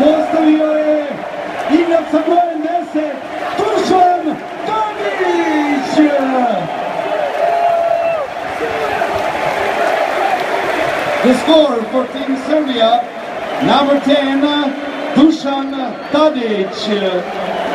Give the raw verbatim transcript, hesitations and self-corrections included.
Postavio je igrač sa brojem deset, Dušan Tadić! The score for Team Serbia, number ten, Dušan Tadić.